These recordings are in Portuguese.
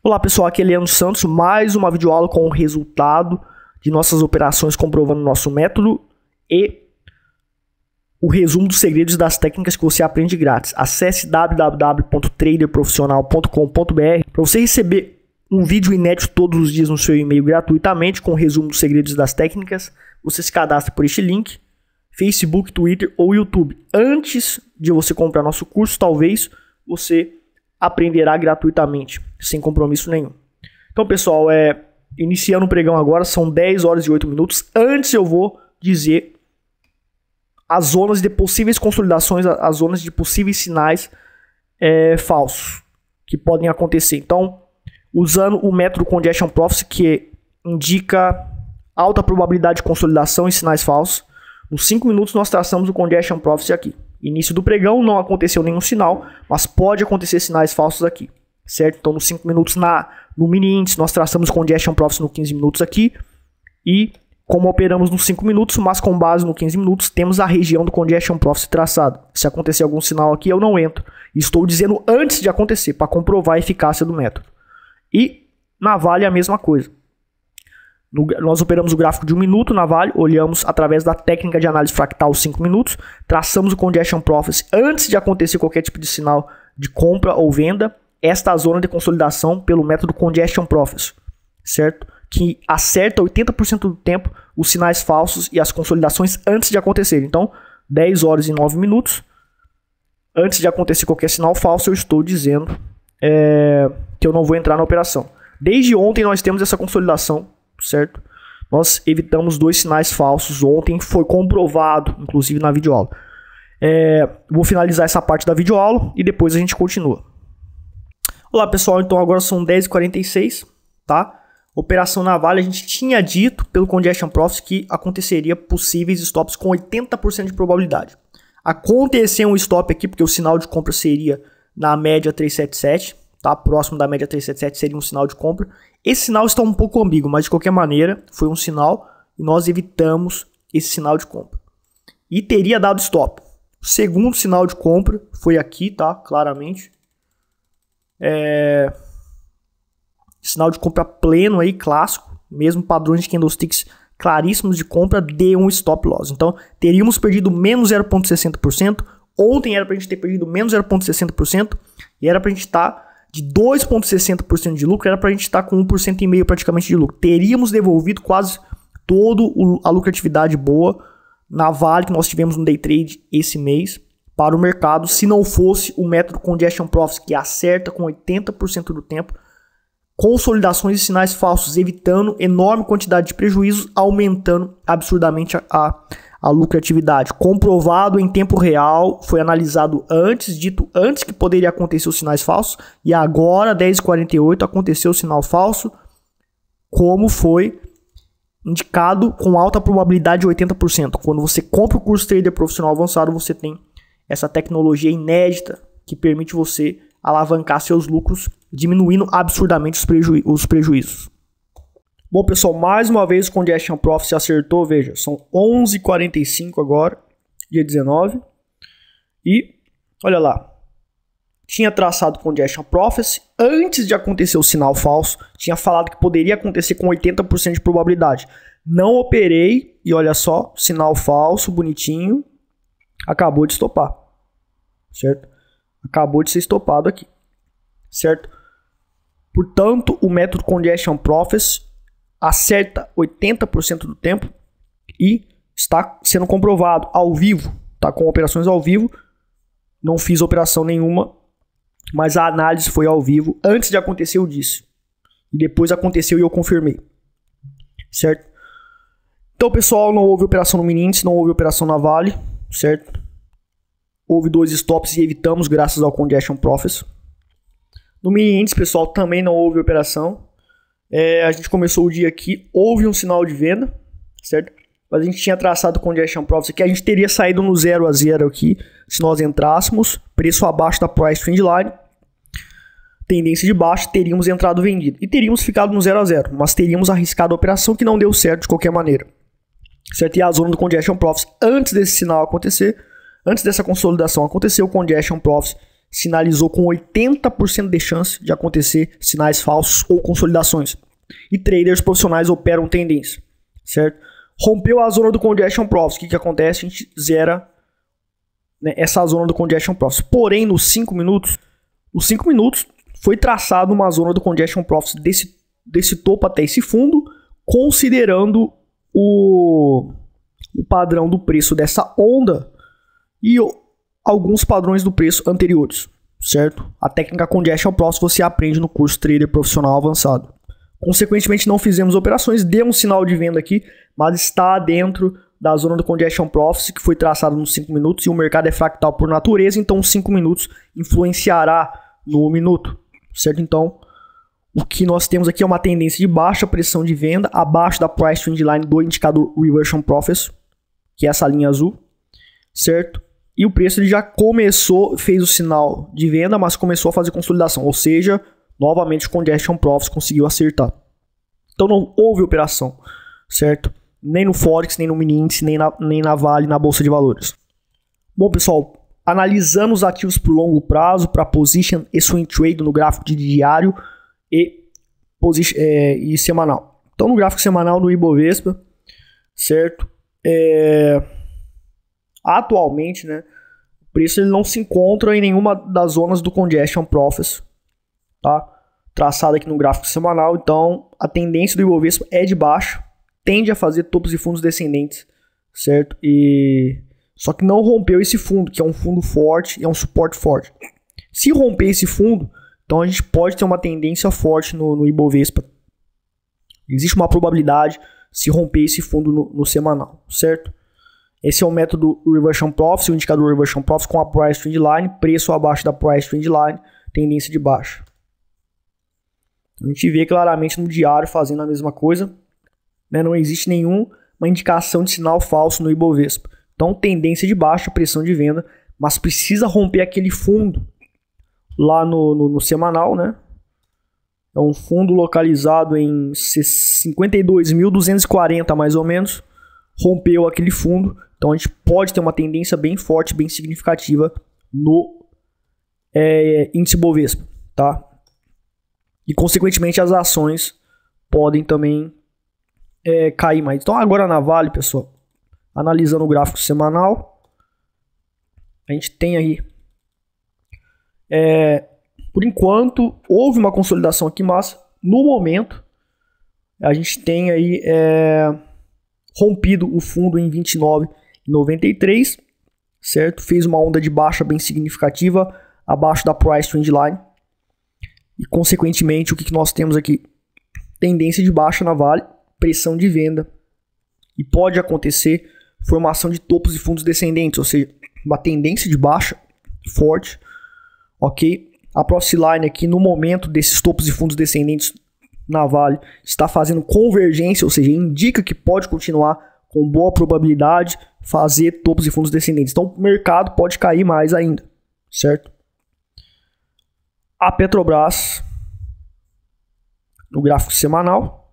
Olá pessoal, aqui é Leandro Santos, mais uma videoaula com o resultado de nossas operações comprovando nosso método e o resumo dos segredos das técnicas que você aprende grátis. Acesse www.traderprofissional.com.br para você receber um vídeo inédito todos os dias no seu e-mail gratuitamente com o resumo dos segredos das técnicas. Você se cadastra por este link, Facebook, Twitter ou YouTube. Antes de você comprar nosso curso, talvez você aprenderá gratuitamente, sem compromisso nenhum. Então, pessoal, iniciando o pregão agora, são 10 horas e 8 minutos. Antes eu vou dizer as zonas de possíveis consolidações, as zonas de possíveis sinais falsos que podem acontecer. Então, usando o método Congestion Prophecy, que indica alta probabilidade de consolidação e sinais falsos, nos 5 minutos nós traçamos o Congestion Prophecy aqui. Início do pregão, não aconteceu nenhum sinal, mas pode acontecer sinais falsos aqui, certo? Então, nos 5 minutos no mini índice, nós traçamos Congestion Prophecy no 15 minutos aqui. E como operamos nos 5 minutos, mas com base no 15 minutos, temos a região do Congestion Prophecy traçada. Se acontecer algum sinal aqui, eu não entro. Estou dizendo antes de acontecer, para comprovar a eficácia do método. E na Vale a mesma coisa. Nós operamos o gráfico de 1 minuto na Vale, olhamos através da técnica de análise fractal 5 minutos, traçamos o Congestion Prophecy antes de acontecer qualquer tipo de sinal de compra ou venda. Esta é a zona de consolidação pelo método Congestion Prophecy, certo? Que acerta 80% do tempo os sinais falsos e as consolidações antes de acontecer. Então, 10 horas e 9 minutos, antes de acontecer qualquer sinal falso, eu estou dizendo que eu não vou entrar na operação. Desde ontem nós temos essa consolidação, certo? Nós evitamos 2 sinais falsos ontem, foi comprovado, inclusive na videoaula. Vou finalizar essa parte da videoaula e depois a gente continua. Olá pessoal, então agora são 10h46, tá? Operação na Vale, a gente tinha dito pelo Congestion Prophecy que aconteceria possíveis stops com 80% de probabilidade. Aconteceu um stop aqui porque o sinal de compra seria na média 377, tá? Próximo da média 377 seria um sinal de compra. Esse sinal está um pouco ambíguo, mas de qualquer maneira foi um sinal e nós evitamos esse sinal de compra. E teria dado stop. O segundo sinal de compra foi aqui, tá? Claramente. Sinal de compra pleno aí, clássico. Mesmo padrões de candlesticks claríssimos de compra de um stop loss. Então, teríamos perdido menos 0,60%. Ontem era para a gente ter perdido menos 0,60%. E era para a gente estar de 2,60% de lucro, era para a gente estar com 1,5% praticamente de lucro. Teríamos devolvido quase toda a lucratividade boa na Vale que nós tivemos no day trade esse mês para o mercado, se não fosse o método Congestion Prophecy, que acerta com 80% do tempo consolidações e sinais falsos, evitando enorme quantidade de prejuízos, aumentando absurdamente a lucratividade. Comprovado em tempo real, foi analisado antes, dito antes que poderia acontecer os sinais falsos, e agora, 10h48, aconteceu o sinal falso, como foi indicado com alta probabilidade de 80%. Quando você compra o curso Trader Profissional Avançado, você tem essa tecnologia inédita que permite você alavancar seus lucros, diminuindo absurdamente os prejuízos. Bom, pessoal, mais uma vez o Congestion Prophecy acertou, veja, são 11h45 agora, dia 19. E, olha lá, tinha traçado Congestion Prophecy, antes de acontecer o sinal falso, tinha falado que poderia acontecer com 80% de probabilidade. Não operei, e olha só, sinal falso, bonitinho, acabou de estopar, certo? Acabou de ser estopado aqui, certo? Portanto, o método Congestion Prophecy acerta 80% do tempo e está sendo comprovado ao vivo, tá? Com operações ao vivo, não fiz operação nenhuma, mas a análise foi ao vivo. Antes de acontecer eu disse, e depois aconteceu e eu confirmei, certo? Então, pessoal, não houve operação no mini índice, não houve operação na Vale, certo? Houve 2 stops e evitamos graças ao Congestion Prophecy. No mini índice, pessoal, também não houve operação. A gente começou o dia aqui, houve um sinal de venda, certo? Mas a gente tinha traçado o Congestion Prophecy aqui, a gente teria saído no 0 a 0 aqui, se nós entrássemos, preço abaixo da Price Trend Line, tendência de baixa, teríamos entrado vendido. E teríamos ficado no 0 a 0, mas teríamos arriscado a operação que não deu certo de qualquer maneira, certo? E a zona do Congestion Prophecy, antes desse sinal acontecer, antes dessa consolidação acontecer, o Congestion Prophecy sinalizou com 80% de chance de acontecer sinais falsos ou consolidações. E traders profissionais operam tendência, certo? Rompeu a zona do Congestion Profit. O que acontece? A gente zera, né, essa zona do Congestion Profit. Porém, nos 5 minutos foi traçado uma zona do Congestion Profit desse topo até esse fundo, considerando o padrão do preço dessa onda e alguns padrões do preço anteriores, certo? A técnica Congestion Profit você aprende no curso Trader Profissional Avançado. Consequentemente, não fizemos operações, deu um sinal de venda aqui, mas está dentro da zona do Congestion Profit, que foi traçado nos 5 minutos, e o mercado é fractal por natureza, então os 5 minutos influenciará no minuto, certo? Então, o que nós temos aqui é uma tendência de baixa pressão de venda, abaixo da Price Trend Line do indicador Reversion Profits, que é essa linha azul, certo? E o preço ele já fez o sinal de venda, mas começou a fazer consolidação, ou seja, novamente o Congestion Profits conseguiu acertar. Então não houve operação, certo? Nem no Forex, nem no mini índice, nem na Vale, na Bolsa de Valores. Bom, pessoal, analisando os ativos por longo prazo, para position e swing trade no gráfico de diário e semanal. Então no gráfico semanal no Ibovespa, certo? Atualmente, né, o preço ele não se encontra em nenhuma das zonas do Congestion Profits, tá? Traçado aqui no gráfico semanal. Então a tendência do Ibovespa é de baixa, tende a fazer topos e fundos descendentes, certo? Só que não rompeu esse fundo, que é um fundo forte e é um suporte forte. Se romper esse fundo, então a gente pode ter uma tendência forte no Ibovespa. Existe uma probabilidade se romper esse fundo no semanal, certo? Esse é o método Reversion Profit, o indicador Reversion Profit com a Price Trend Line, preço abaixo da Price Trend Line, tendência de baixa. A gente vê claramente no diário fazendo a mesma coisa, né? Não existe nenhuma indicação de sinal falso no Ibovespa. Então, tendência de baixa, pressão de venda, mas precisa romper aquele fundo lá no semanal, né? É um fundo localizado em 52.240 mais ou menos. Rompeu aquele fundo, então a gente pode ter uma tendência bem forte, bem significativa no índice Bovespa, tá? E consequentemente as ações podem também cair mais. Então agora na Vale, pessoal, analisando o gráfico semanal, a gente tem aí, por enquanto, houve uma consolidação aqui, mas no momento a gente tem aí rompido o fundo em 29,93, certo? Fez uma onda de baixa bem significativa abaixo da Price Trend Line. E consequentemente, o que nós temos aqui? Tendência de baixa na Vale, pressão de venda. E pode acontecer formação de topos e fundos descendentes, ou seja, uma tendência de baixa forte, ok? A Profit Line aqui no momento desses topos e fundos descendentes na Vale está fazendo convergência, ou seja, indica que pode continuar com boa probabilidade fazer topos e fundos descendentes. Então o mercado pode cair mais ainda, certo? A Petrobras, no gráfico semanal,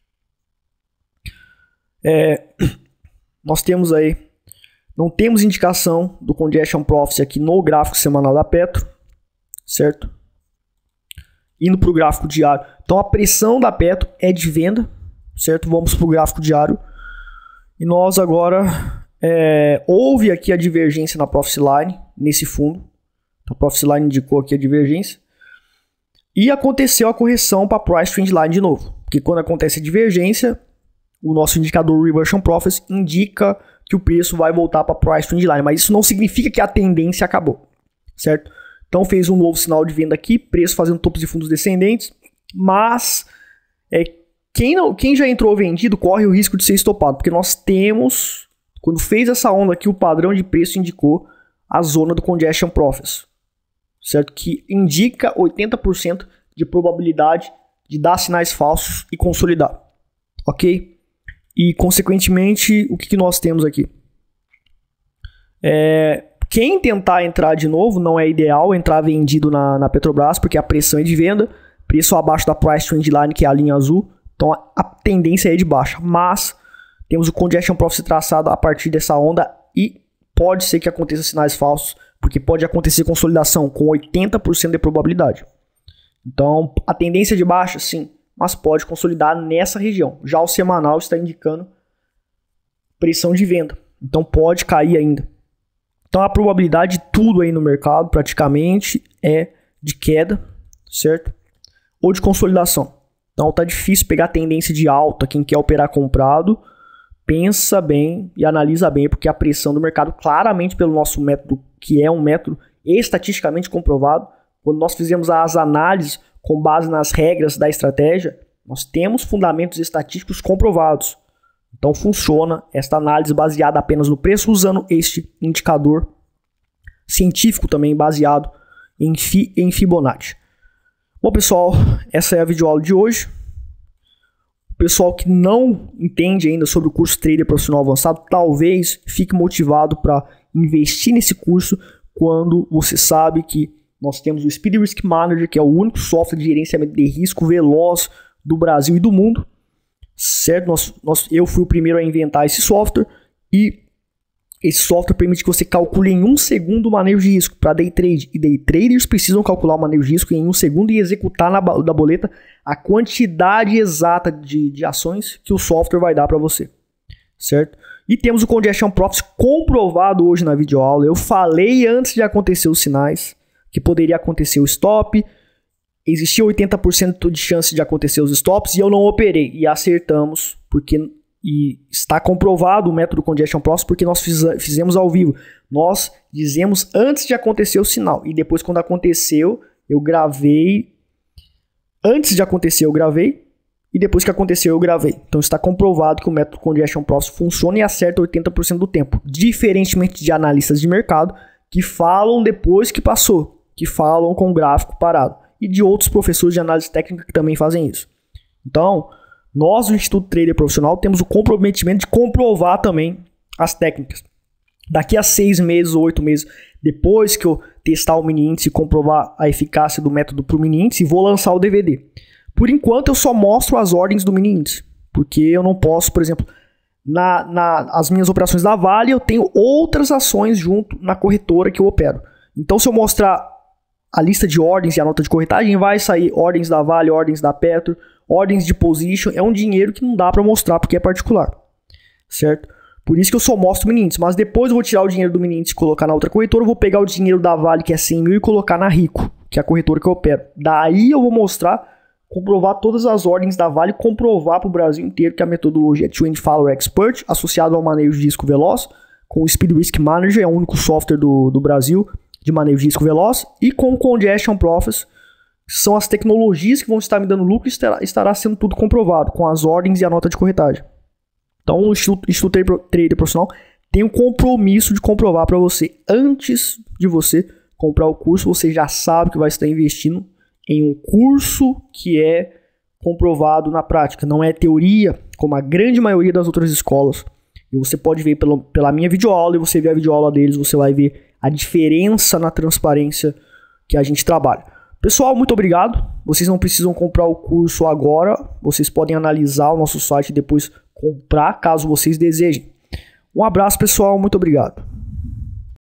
nós temos aí, não temos indicação do Congestion Profit aqui no gráfico semanal da Petro, certo? Indo para o gráfico diário. Então a pressão da Petro é de venda, certo? Vamos para o gráfico diário. E nós agora, houve aqui a divergência na Profit Line, nesse fundo. Então a Profit Line indicou aqui a divergência. E aconteceu a correção para a Price Trend Line de novo. Porque quando acontece a divergência, o nosso indicador Reversion Profits indica que o preço vai voltar para a Price Trend Line. Mas isso não significa que a tendência acabou, certo? Então fez um novo sinal de venda aqui, preço fazendo topos e fundos descendentes, mas quem já entrou vendido corre o risco de ser estopado, porque nós temos, quando fez essa onda aqui, o padrão de preço indicou a zona do Congestion Profits, certo? Que indica 80% de probabilidade de dar sinais falsos e consolidar, ok? E consequentemente, o que nós temos aqui? Quem tentar entrar de novo, não é ideal entrar vendido na Petrobras, porque a pressão é de venda, preço abaixo da Price Trend Line, que é a linha azul, então a tendência é de baixa, mas temos o Congestion Profit traçado a partir dessa onda e pode ser que aconteça sinais falsos porque pode acontecer consolidação com 80% de probabilidade. Então, a tendência de baixa, sim, mas pode consolidar nessa região. Já o semanal está indicando pressão de venda, então pode cair ainda. Então, a probabilidade de tudo aí no mercado, praticamente, é de queda, certo? Ou de consolidação. Então, tá difícil pegar tendência de alta. Quem quer operar comprado, pensa bem e analisa bem, porque a pressão do mercado, claramente pelo nosso método, que é um método estatisticamente comprovado, quando nós fizemos as análises com base nas regras da estratégia, nós temos fundamentos estatísticos comprovados. Então funciona esta análise baseada apenas no preço, usando este indicador científico também baseado em Fibonacci. Bom, pessoal, essa é a videoaula de hoje. O pessoal que não entende ainda sobre o curso Trader Profissional Avançado, talvez fique motivado para investir nesse curso quando você sabe que nós temos o Speed Risk Manager, que é o único software de gerenciamento de risco veloz do Brasil e do mundo. Certo? Eu fui o primeiro a inventar esse software e esse software permite que você calcule em 1 segundo o manejo de risco para day trade. E day traders precisam calcular o manejo de risco em 1 segundo e executar na boleta a quantidade exata de ações que o software vai dar para você. Certo? E temos o Congestion Profits comprovado hoje na videoaula. Eu falei antes de acontecer os sinais que poderia acontecer o stop. Existia 80% de chance de acontecer os stops e eu não operei. E acertamos, e está comprovado o método Congestion Profits porque nós fizemos ao vivo. Nós dizemos antes de acontecer o sinal. E depois, quando aconteceu, eu gravei. Antes de acontecer, eu gravei. E depois que aconteceu, eu gravei. Então está comprovado que o método Congestion Profits funciona e acerta 80% do tempo. Diferentemente de analistas de mercado que falam depois que passou. Que falam com o gráfico parado. E de outros professores de análise técnica que também fazem isso. Então, nós do Instituto Trader Profissional temos o comprometimento de comprovar também as técnicas. Daqui a 6 meses ou 8 meses, depois que eu testar o mini índice e comprovar a eficácia do método para o mini índice, vou lançar o DVD. Por enquanto, eu só mostro as ordens do mini índice, porque eu não posso, por exemplo, as minhas operações da Vale, eu tenho outras ações junto na corretora que eu opero. Então, se eu mostrar a lista de ordens e a nota de corretagem, vai sair ordens da Vale, ordens da Petro, ordens de position. É um dinheiro que não dá para mostrar porque é particular, certo? Por isso que eu só mostro o mini índice. Mas depois eu vou tirar o dinheiro do mini índice e colocar na outra corretora. Eu vou pegar o dinheiro da Vale, que é 100 mil, e colocar na Rico, que é a corretora que eu opero. Daí eu vou mostrar, comprovar todas as ordens da Vale, comprovar para o Brasil inteiro que a metodologia é 24 Expert, associado ao manejo de risco veloz, com o Speed Risk Manager, é o único software do Brasil de manejo de risco veloz, e com o Congestion Profits, são as tecnologias que vão estar me dando lucro e estará sendo tudo comprovado, com as ordens e a nota de corretagem. Então, o Instituto Trader Profissional tem o compromisso de comprovar para você, antes de você comprar o curso, você já sabe que vai estar investindo em um curso que é comprovado na prática, não é teoria, como a grande maioria das outras escolas. E você pode ver pela minha videoaula, e você vê a videoaula deles, você vai ver a diferença na transparência que a gente trabalha. Pessoal, muito obrigado. Vocês não precisam comprar o curso agora. Vocês podem analisar o nosso site e depois comprar, caso vocês desejem. Um abraço, pessoal. Muito obrigado.